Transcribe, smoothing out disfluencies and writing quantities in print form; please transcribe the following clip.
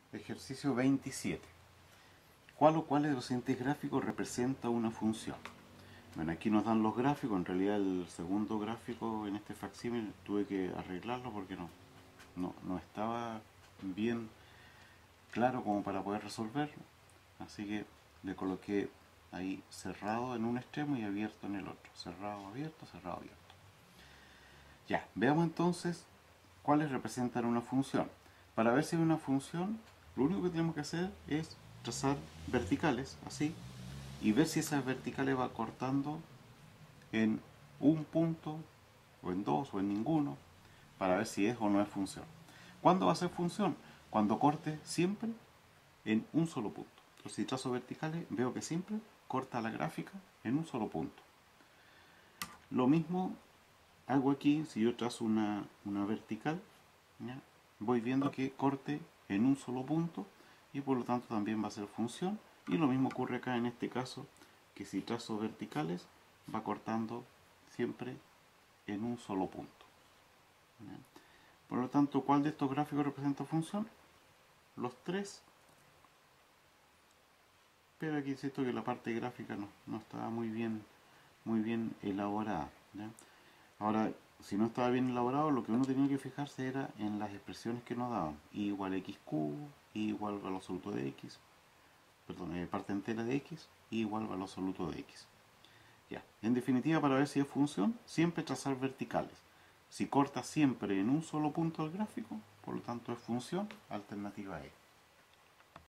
Ejercicio 27. ¿Cuál o cuáles de los siguientes gráficos representa una función? Bueno, aquí nos dan los gráficos. En realidad el segundo gráfico en este facsímil tuve que arreglarlo porque no estaba bien claro como para poder resolverlo. Así que le coloqué ahí cerrado en un extremo y abierto en el otro. Cerrado, abierto, cerrado, abierto. Ya, veamos entonces cuáles representan una función. Para ver si es una función, lo único que tenemos que hacer es trazar verticales, así, y ver si esas verticales va cortando en un punto, o en dos, o en ninguno, para ver si es o no es función. ¿Cuándo va a ser función? Cuando corte siempre en un solo punto. Entonces, si trazo verticales, veo que siempre corta la gráfica en un solo punto. Lo mismo hago aquí, si yo trazo una vertical, ¿ya? Voy viendo que corte en un solo punto y por lo tanto también va a ser función. Y lo mismo ocurre acá en este caso, que si trazo verticales va cortando siempre en un solo punto, ¿ya? Por lo tanto, ¿cuál de estos gráficos representa función? Los tres, pero aquí insisto que la parte gráfica no estaba muy bien elaborada, ¿ya? Ahora, si no estaba bien elaborado, lo que uno tenía que fijarse era en las expresiones que nos daban. I igual a x cubo, i igual al valor absoluto de x, perdón, parte entera de x, i igual al valor absoluto de x. Ya. En definitiva, para ver si es función, siempre trazar verticales. Si corta siempre en un solo punto del gráfico, por lo tanto es función, alternativa E.